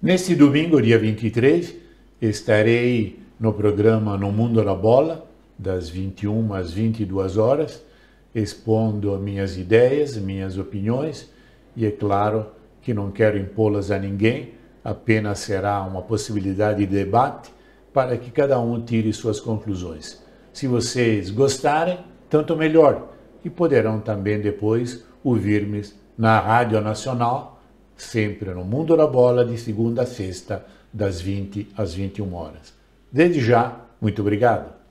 Neste domingo, dia 23, estarei no programa No Mundo da Bola, das 21 às 22 horas, expondo minhas ideias, minhas opiniões, e é claro que não quero impô-las a ninguém, apenas será uma possibilidade de debate para que cada um tire suas conclusões. Se vocês gostarem, tanto melhor, e poderão também depois ouvir-me na Rádio Nacional, sempre no Mundo da Bola, de segunda a sexta, das 20 às 21 horas. Desde já, muito obrigado.